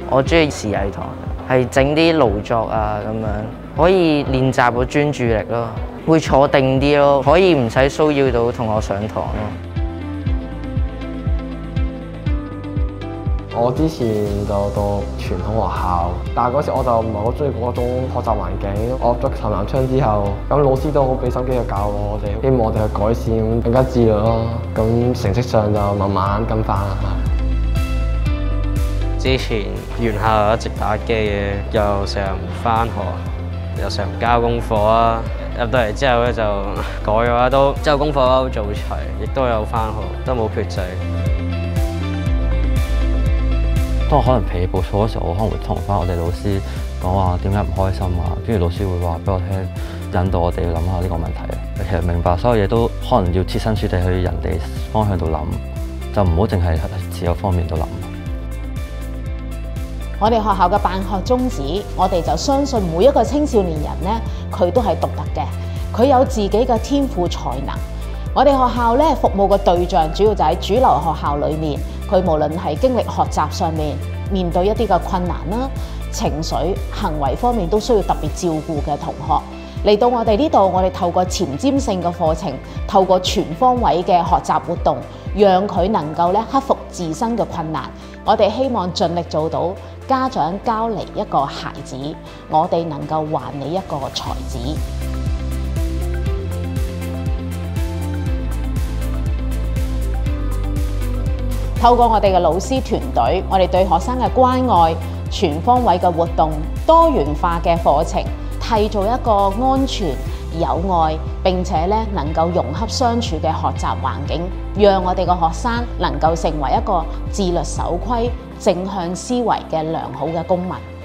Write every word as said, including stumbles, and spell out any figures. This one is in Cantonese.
我中意視藝堂，係整啲勞作啊咁樣，可以練習個專注力咯，會坐定啲咯，可以唔使騷擾到同學上堂咯。 我之前就讀傳統學校，但係嗰時我就唔係好中意嗰種學習環境。我入咗頭南窗之後，咁老師都好俾心機去教我哋，希望我哋去改善，更加自律咯。咁成績上就慢慢跟翻啦。 之前原校一直打機嘅，又成日唔翻學，又成日唔交功課啊。入到嚟之後咧就改嘅話都之後功課都做齊，亦都有翻學，都冇缺席。 當我可能脾氣暴躁嗰時候，我可能會同翻我哋老師講話點解唔開心啊，跟住老師會話俾我聽，引導我哋去諗下呢個問題。其實明白所有嘢都可能要設身處地去人哋方向度諗，就唔好淨係自有方面度諗。 我哋學校嘅辦學宗旨，我哋就相信每一個青少年人呢，佢都係獨特嘅，佢有自己嘅天賦才能。我哋學校咧服務嘅對象主要就喺主流學校裏面，佢無論係經歷學習上面面對一啲嘅困難啦、情緒、行為方面都需要特別照顧嘅同學嚟到我哋呢度，我哋透過前瞻性嘅課程，透過全方位嘅學習活動，讓佢能夠咧克服自身嘅困難。我哋希望盡力做到家長交嚟一個孩子，我哋能夠還你一個才子。透過我哋嘅老師團隊，我哋對學生嘅關愛、全方位嘅活動、多元化嘅課程，締造一個安全、有愛並且咧能夠融洽相處嘅學習環境，讓我哋嘅學生能夠成為一個自律守規、正向思維嘅良好嘅公民。